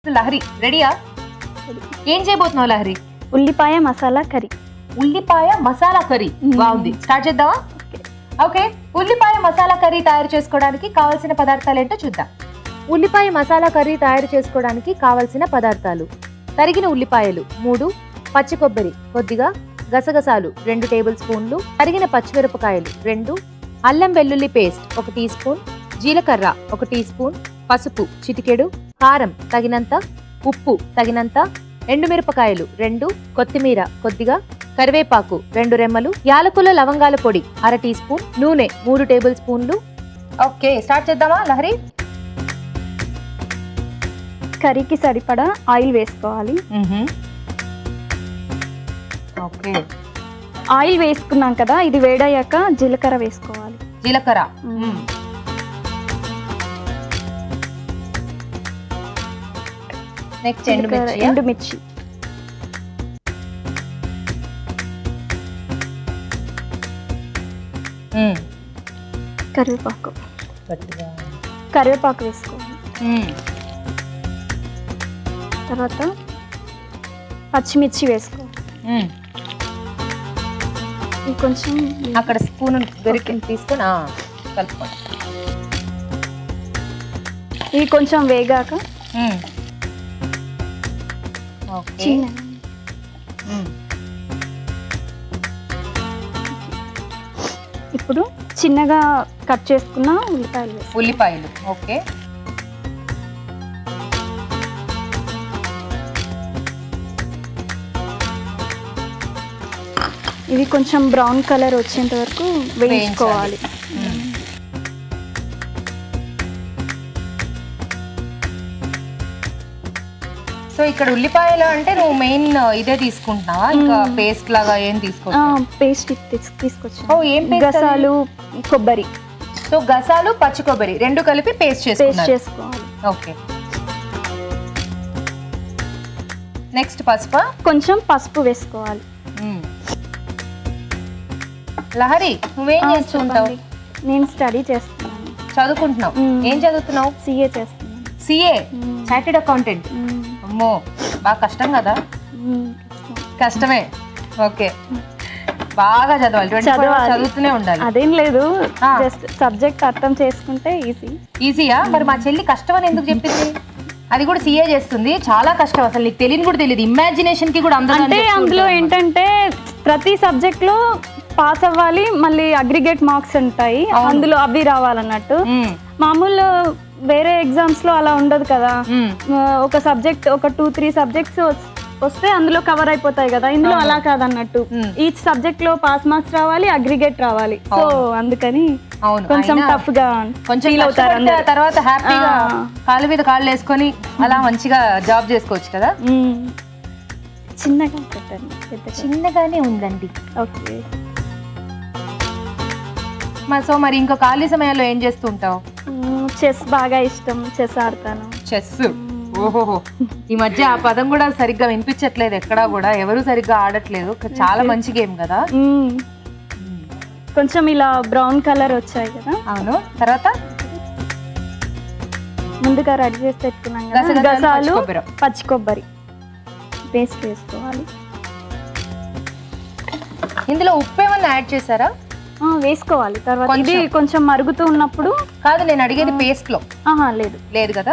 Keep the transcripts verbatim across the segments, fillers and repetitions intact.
లహరి రెడీయా? ఏం చేయబోతున్నావు లహరి? ఉల్లిపాయ మసాలా కర్రీ. ఉల్లిపాయ మసాలా కర్రీ బాగుంది. స్టార్ట్ చేద్దామా? ఓకే, ఉల్లిపాయ మసాలా కర్రీ తయారు చేసుకోవడానికి కావాల్సిన పదార్థాలు ఏంటో చూద్దాం. ఉల్లిపాయ మసాలా కర్రీ తయారు చేసుకోవడానికి కావలసిన పదార్థాలు: తరిగిన ఉల్లిపాయలు మూడు, పచ్చి కొబ్బరి కొద్దిగా, గసగసాలు రెండు టేబుల్ స్పూన్లు, తరిగిన పచ్చిమిరపకాయలు రెండు, అల్లం వెల్లుల్లి పేస్ట్ ఒక టీ స్పూన్, జీలకర్ర ఒక టీ స్పూన్, పసుపు చిటికెడు, కారం తగినంత, ఉప్పు తగినంత, ఎండుమిరపకాయలు రెండు, కొత్తిమీర కొద్దిగా, కరివేపాకు రెండు రెమ్మలు, యాలకుల లవంగాల పొడి అర టీ స్పూన్, నూనె మూడు టేబుల్ స్పూన్లు. ఓకే, స్టార్ట్ చేద్దామా లహరి? కర్రీకి సరిపడా ఆయిల్ వేసుకోవాలి. ఓకే, ఆయిల్ వేసుకున్నాం కదా, ఇది వేడయ్యాక జీలకర్ర వేసుకోవాలి. జీలకర్ర, నెక్స్ట్ ఎండుమిర్చి. ఎండుమిర్చి కరివేపాకు కరివేపాకు వేసుకోవాలి. తర్వాత పచ్చిమిర్చి వేసుకోవాలి. కొంచెం అక్కడ స్పూన్ గరిటె తీసుకొని కలుపుకోండి. ఇవి కొంచెం వేగాక ఇప్పుడు చిన్నగా కట్ చేసుకున్న ఉల్లిపాయలు ఉల్లిపాయలు ఓకే. ఇవి కొంచెం బ్రౌన్ కలర్ వచ్చేంత వరకు వేయించుకోవాలి. సో ఇక్కడ ఉల్లిపాయలు అంటే నువ్వు మెయిన్ ఇదే తీసుకుంటున్నావా? ఇంకా పేస్ట్ లాగా ఏం తీసుకోవచ్చు? పేస్ట్ తీసుకొచ్చా. ఓ ఏం పేస్ట్? గసాలు కొబ్బరి. సో గసాలు పచ్చి కొబ్బరి రెండు కలిపి పేస్ట్ చేసుకున్నారు. చేసుకోవాలి. ఓకే, నెక్స్ట్ పసుపు. కొంచెం పసుపు వేసుకోవాలి. లహరి నువ్వేం చేస్తుంటావు? నేను స్టడీ చేస్తున్నాను. చదువుకుంటున్నావు? ఏం చదువుతున్నావు? సిఏ చేస్తున్నాను. CA, chartered accountant. అమ్మో బాగా కష్టం కదా? కష్టమే. ఓకే, బాగా చదవాలి, చదువుతూనే ఉండాలి. అదేం లేదు, జస్ట్ సబ్జెక్ట్ అర్థం చేసుకుంటే ఈజీ. ఈజీయా? మరి మా చెల్లి కష్టం అని ఎందుకు చెప్పింది? అది కూడా సిఏ చేస్తుంది, చాలా కష్టం. అసలు నీకు తెలియని కూడా తెలియదు, ఇమాజినేషన్ కి కూడా. అంటే అందులో ఏంటంటే ప్రతి సబ్జెక్ట్ లో పాస్ అవ్వాలి, మళ్ళీ అగ్రిగేట్ మార్క్స్ ఉంటాయి, అందులో అవి రావాలన్నట్టు. మామూలు వేరే ఎగ్జామ్స్ లో అలా ఉండదు కదా, ఒక సబ్జెక్ట్ ఒక టూ త్రీ సబ్జెక్ట్స్ వస్తే అందులో కవర్ అయిపోతాయి కదా, ఇందులో అలా కాదన్నట్టు. ఈచ్ సబ్జెక్ట్ లో పాస్ మార్క్స్ రావాలి, అగ్రిగేట్ రావాలి. సో అందుకని కొంచెం టఫ్ గా కొంచెం ఫీల్ అవుతారు. తర్వాత హ్యాపీగా కాళ్ళ మీద కాళ్ళు వేసుకొని అలా మంచిగా జాబ్ చేసుకోవచ్చు కదా. చిన్నగా పెట్టండి. చిన్నగానే ఉందండి. ఓకే. సో మరి ఇంకో ఖాళీ సమయంలో ఏం చేస్తూ ఉంటావు? చెస్ బాగా ఇష్టం, చెస్ ఆడతాను. చెస్, ఓహోహో. ఈ మధ్య ఆ పదం కూడా సరిగ్గా వినిపించట్లేదు ఎక్కడా కూడా, ఎవరు సరిగ్గా ఆడట్లేదు. చాలా మంచి గేమ్ కదా. కొంచెం ఇలా బ్రౌన్ కలర్ వచ్చాయి కదా. అవును. తర్వాత ముందుగా రెడీ చేసి పెట్టుకున్నాం కదా, గసాలు పచ్చి కొబ్బరి పేస్ట్ వేసుకోవాలి. ఇందులో ఉప్పు ఏమన్నా యాడ్ చేశారా? వేసుకోవాలి. తర్వాత ఇది కొంచెం మరుగుతూ ఉన్నప్పుడు. కాదు, నేను అడిగేది పేస్ట్ లో. ఆహా లేదు. లేదు కదా.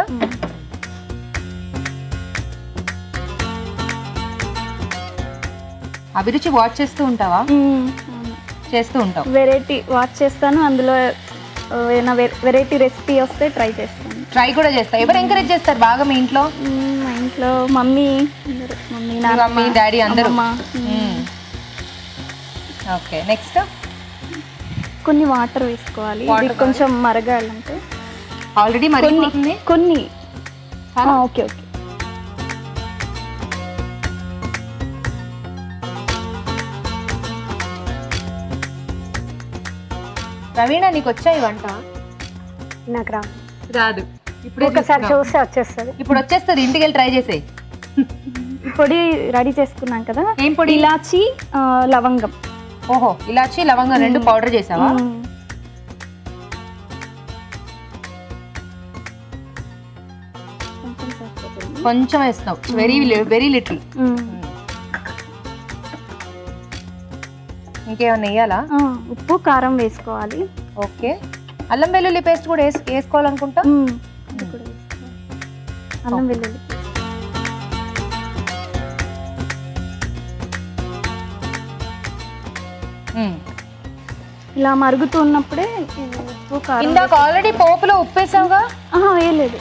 అభిరుచి వాచ్ చేస్తూ ఉంటావా? చేస్తూ ఉంటావు. వెరైటీ వాచ్ చేస్తాను, అందులో ఏమైనా వెరైటీ రెసిపీ వస్తే ట్రై చేస్తాను. ట్రై కూడా చేస్తా. ఎవరు ఎంకరేజ్ చేస్తారు బాగా మీ ఇంట్లో? మా ఇంట్లో మమ్మీ, మమ్మీ మమ్మీ డాడీ అందరూ. ఓకే, నెక్స్ట్ కొన్ని వాటర్ వేసుకోవాలి, ఇది కొంచెం మరగాలంటే. ఆల్రెడీ మరిగిపోతుంది కొన్ని. Okay okay. రవీణ నీకు వచ్చాయి వంట? నాకు రాదు. రాదు. ఇప్పుడు ఒకసారి చూస్తే వచ్చేస్తుంది. ఇప్పుడు వచ్చేస్తుంది, ఇంటికి వెళ్ళి ట్రై చేసేయి. పొడి రెడీ చేసుకున్నాం కదా. ఏం పొడి? ఇలాచి, లవంగం. ఓహో, ఇలాచి లవంగం రెండు పౌడర్ చేసావా? కొంచెం వేస్తున్నావు, వెరీ వెరీ లిటిల్. ఇంకేమన్నా వేయాలా? ఉప్పు కారం వేసుకోవాలి. ఓకే, అల్లం వెల్లుల్లి పేస్ట్ కూడా వేసి వేసుకోవాలనుకుంటా. అల్లం వెల్లుల్లి ఇలా మరుగుతూ ఉన్నప్పుడే ఉప్పు కారం. ఇందాక ఆల్రెడీ పోపులో ఉప్పు వేసావుగా? వేయలేదు.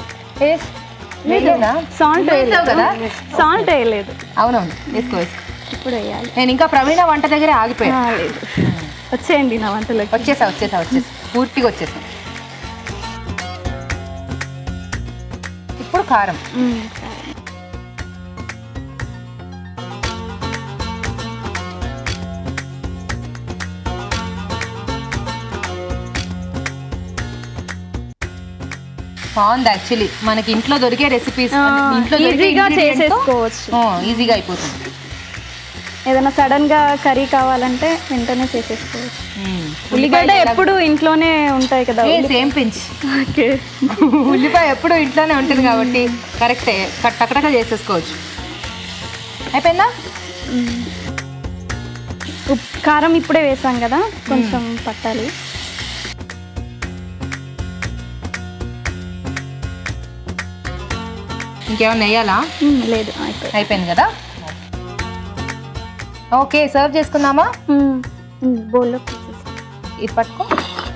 సాల్ట్ వేసావు కదా? సాల్ట్ వేయలేదు. అవునవును, వేసుకో వేసుకో. ఇప్పుడు వేయాలి. నేను ఇంకా ప్రవీణ వంట దగ్గర ఆగిపోయా. లేదు, వచ్చేయండి నా వంటలోకి. వచ్చేసా వచ్చేసా వచ్చేసా పూర్తిగా వచ్చేసా. ఇప్పుడు కారం. బాగుంది. యాక్చువల్లీ మనకి ఇంట్లో దొరికే రెసిపీస్ ఇంట్లో ఈజీగా చేసేసుకోవచ్చు, ఈజీగా అయిపోతుంది. ఏదైనా సడన్ గా కర్రీ కావాలంటే వెంటనే చేసేసుకోవచ్చు. ఉల్లిగడ్డ ఎప్పుడు ఇంట్లోనే ఉంటాయి కదా. Same pinch. ఉల్లిపాయ ఎప్పుడు ఇంట్లోనే ఉంటుంది కాబట్టి కరెక్టే, టకటక చేసేసుకోవచ్చు. అయిపోయిందా? కారం ఇప్పుడే వేసాం కదా, కొంచెం పట్టాలి. ఇంకేమన్నా వేయాలా? లేదు, అయిపోయింది కదా. ఓకే, సర్వ్ చేసుకుందామా? బౌల్లో ఇది పట్టుకో.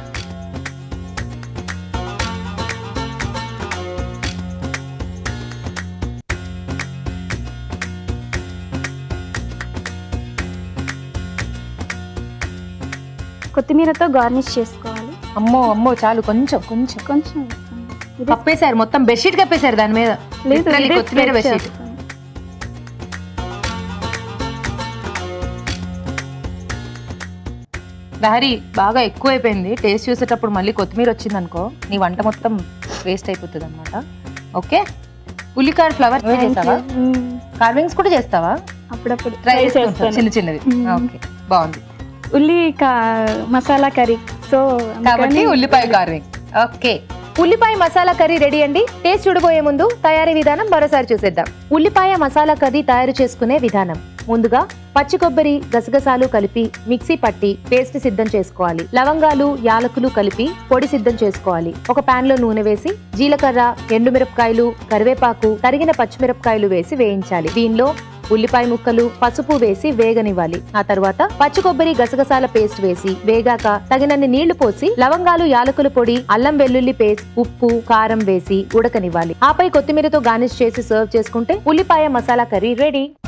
కొత్తిమీరతో గార్నిష్ చేసుకోవాలి. అమ్మో అమ్మో చాలు, కొంచెం కొంచెం కొంచెం కప్పేశారు, మొత్తం బెడ్షీట్ కప్పేశారు దాని మీద. కొత్తిమీర బెడ్షీట్. లహరి బాగా ఎక్కువ అయిపోయింది. టేస్ట్ చూసేటప్పుడు మళ్ళీ కొత్తిమీర వచ్చింది అనుకో, నీ వంట మొత్తం వేస్ట్ అయిపోతుంది అనమాట. ఓకే, ఉల్లికాయ ఫ్లవర్ చేస్తావా? కార్వింగ్స్ కూడా చేస్తావా? అప్పుడప్పుడు ట్రై చేస్తాను, చిన్న చిన్నది. ఓకే, బాగుంది. ఉల్లి మసాలా కర్రీ, సో కాబట్టి ఉల్లిపాయ కార్వింగ్. ఓకే, ఉల్లిపాయ మసాలా కర్రీ రెడీ అండి. టేస్ట్ చూడబోయే ముందు తయారీ విధానం మరోసారి చూసేద్దాం. ఉల్లిపాయ మసాలా కర్రీ తయారు చేసుకునే విధానం. ముందుగా పచ్చి కొబ్బరి, గసగసాలు కలిపి మిక్సీ పట్టి పేస్ట్ సిద్ధం చేసుకోవాలి. లవంగాలు, యాలకులు కలిపి పొడి సిద్ధం చేసుకోవాలి. ఒక పాన్ లో నూనె వేసి జీలకర్ర, ఎండుమిరపకాయలు, కరివేపాకు, తరిగిన పచ్చిమిరపకాయలు వేసి వేయించాలి. దీనిలో ఉల్లిపాయ ముక్కలు, పసుపు వేసి వేగనివ్వాలి. ఆ తర్వాత పచ్చి కొబ్బరి, గసగసాల పేస్ట్ వేసి వేగాక తగినన్ని నీళ్లు పోసి లవంగాలు, యాలకుల పొడి, అల్లం వెల్లుల్లి పేస్ట్, ఉప్పు, కారం వేసి ఉడకనివ్వాలి. ఆపై కొత్తిమీరతో గార్నిష్ చేసి సర్వ్ చేసుకుంటే ఉల్లిపాయ మసాలా కర్రీ రెడీ.